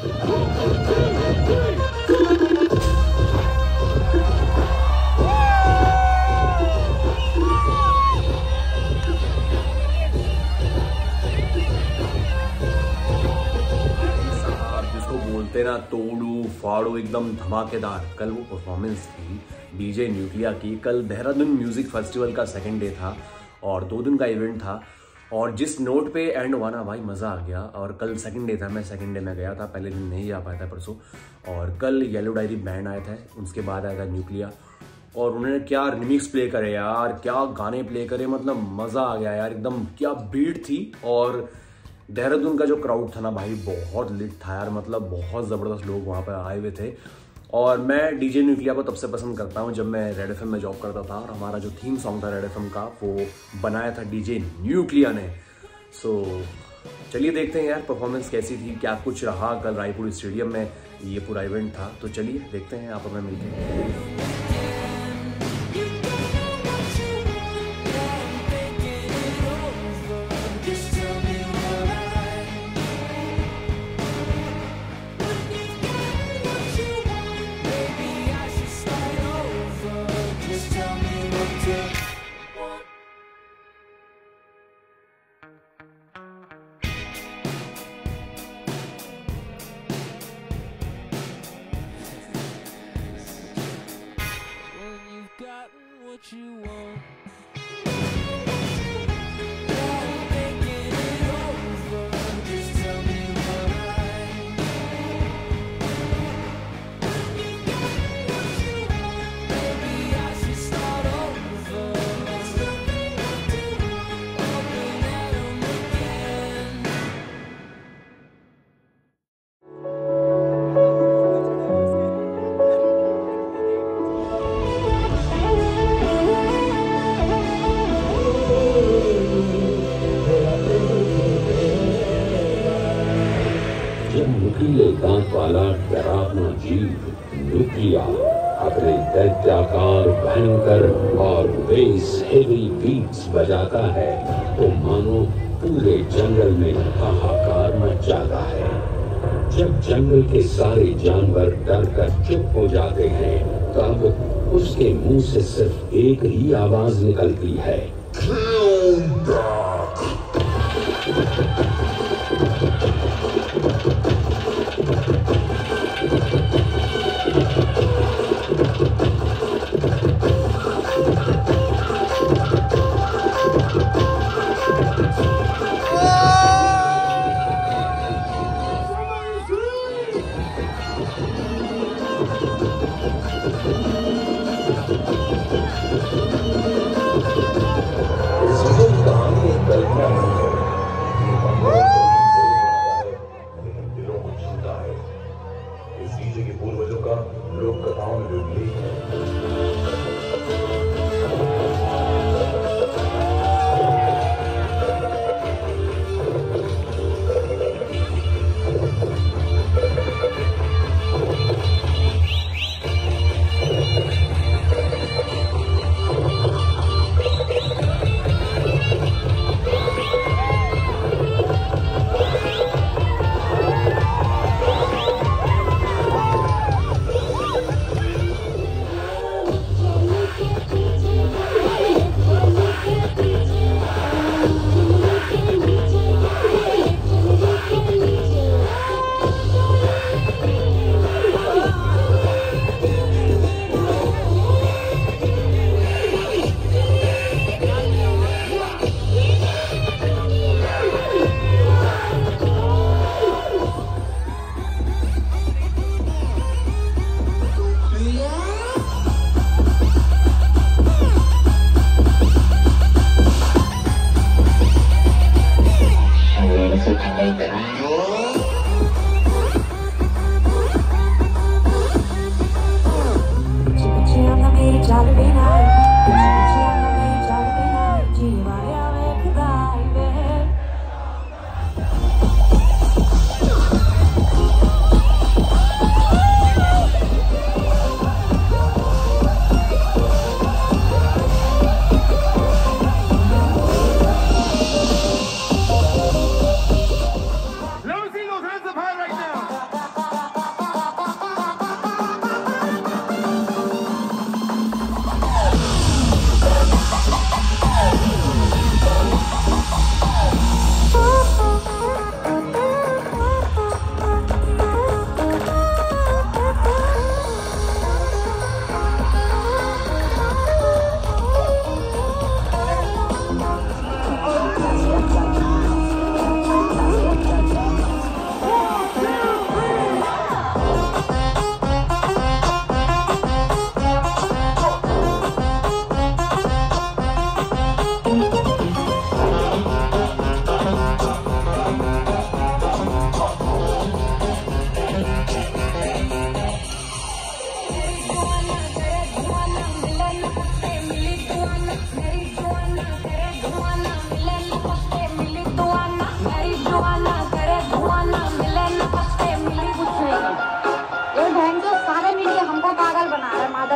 तेरा तोड़ू फाड़ू एकदम धमाकेदार। कल वो परफॉर्मेंस थी डीजे न्यूक्लिया की। कल देहरादून म्यूजिक फेस्टिवल का सेकंड डे था और 2 दिन का इवेंट था और जिस नोट पे एंड हुआ ना भाई मज़ा आ गया। और कल सेकंड डे था, मैं सेकंड डे में गया था, पहले दिन नहीं जा पाया था परसों। और कल येलो डायरी बैंड आया था, उसके बाद आया था न्यूक्लिया और उन्होंने क्या रिमिक्स प्ले करे यार, क्या गाने प्ले करे, मतलब मज़ा आ गया यार एकदम। क्या बीट थी। और देहरादून का जो क्राउड था ना भाई बहुत लिट था यार, मतलब बहुत ज़बरदस्त लोग वहाँ पर आए हुए थे। और मैं डीजे न्यूक्लिया को तब से पसंद करता हूँ जब मैं रेड एफएम में जॉब करता था और हमारा जो थीम सॉन्ग था रेड एफएम का वो बनाया था डीजे न्यूक्लिया ने। सो चलिए देखते हैं यार परफॉर्मेंस कैसी थी, क्या कुछ रहा। कल रायपुर स्टेडियम में ये पूरा इवेंट था, तो चलिए देखते हैं, आप हमें मिलते हैं। दांत वाला डरावना जीव न्यूक्लिया अपने दैत्याकार भयंकर और बेस हेवी बीट्स बजाता है तो मानो पूरे जंगल में हाहाकार मच जाता है। जब जंगल के सारे जानवर डर कर चुप हो जाते हैं तब उसके मुंह से सिर्फ एक ही आवाज निकलती है,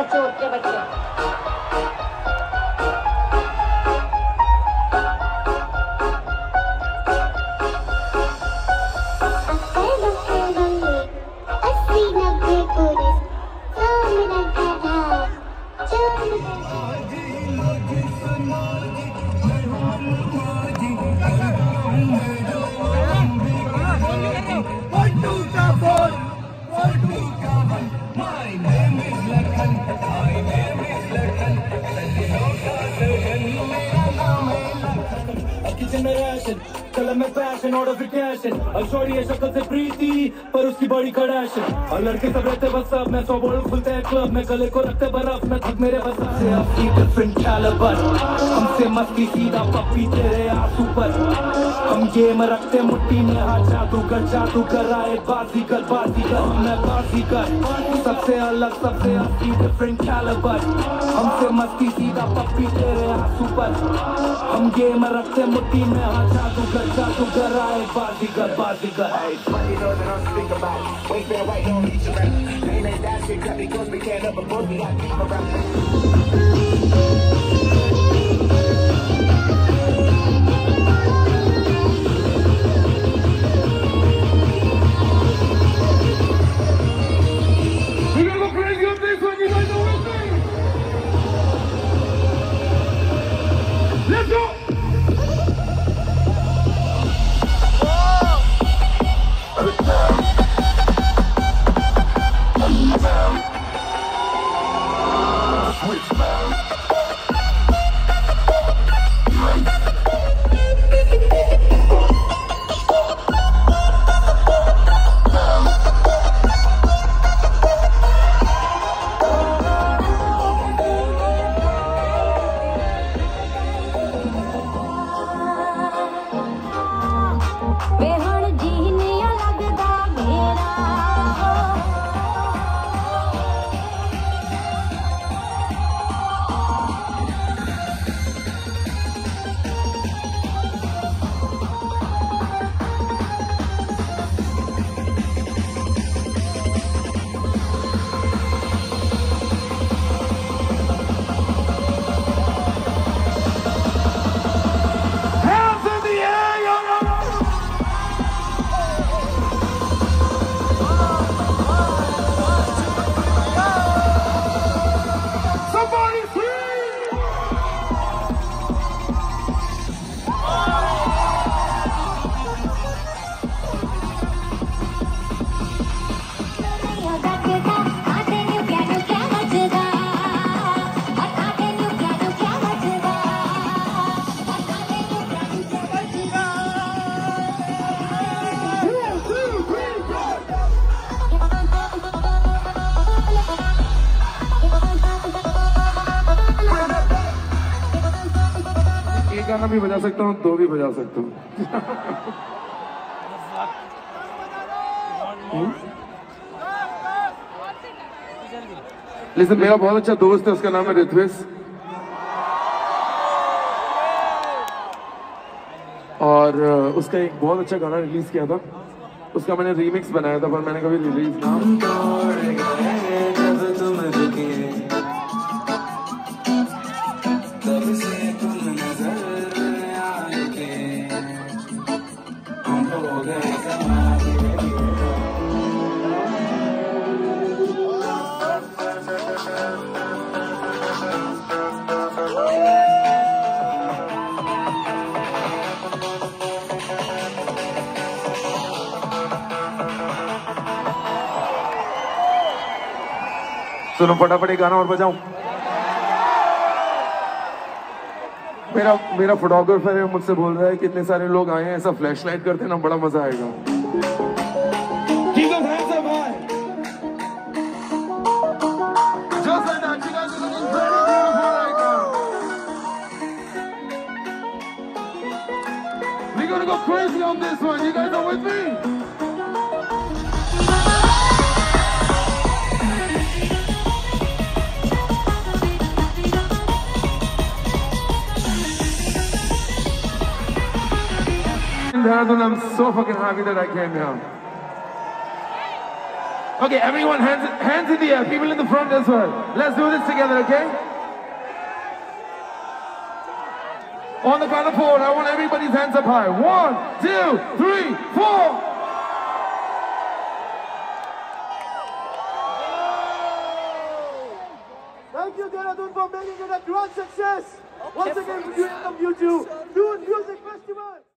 चोट के बच्चे। कलम में पैशन नोटिफिकेशन और शोरी है शक्ल से प्रीति पर उसकी बॉडी खड़ाशन और लड़के सब रहते बस सब में 100 बॉल खुलते हैं क्लब में गले को रखते बर्फ में थक मेरे बस से अपनी डिफरेंट कैलिबर हमसे मस्ती सीधा पप्पी तेरे आंसू पर हम गेम रखते मुट्ठी में हाथ जादू कर आए बाजीगर मैं बाजीगर सबसे अलग सबसे अपनी डिफरेंट कैलिबर हमसे मस्ती सीधा पप्पी तेरे आंसू पर हम गेम रखते मुट्ठी में हाथ जादू कर आए बाजीगर Money knows that I'm speak about it. Wait there, right on each other. Ain't that shit cut because we can't up above me. I keep around. गाना भी बजा सकता हूँ, 2 भी बजा सकता हूँ। लेकिन मेरा बहुत अच्छा दोस्त है, उसका नाम है ऋत्विस, और उसका एक बहुत अच्छा गाना रिलीज किया था, उसका मैंने रीमिक्स बनाया था, पर मैंने कभी रिलीज सुनो, फटाफट एक गाना और बजाऊं। मेरा फोटोग्राफर है, मुझसे बोल रहा है कि इतने सारे लोग आए हैं, ऐसा फ्लैश लाइट करते ना, बड़ा मजा आएगा। We're gonna go crazy on this one. You guys are with me? Dehradun, I'm so fucking happy that I came here. Okay, everyone, hands in the air. People in the front as well. Let's do this together, okay? On the count of 4, I want everybody's hands up high. 1, 2, 3, 4. Thank you, Dehradun, for making it a grand success. Once again, for doing YouTube Music Festival.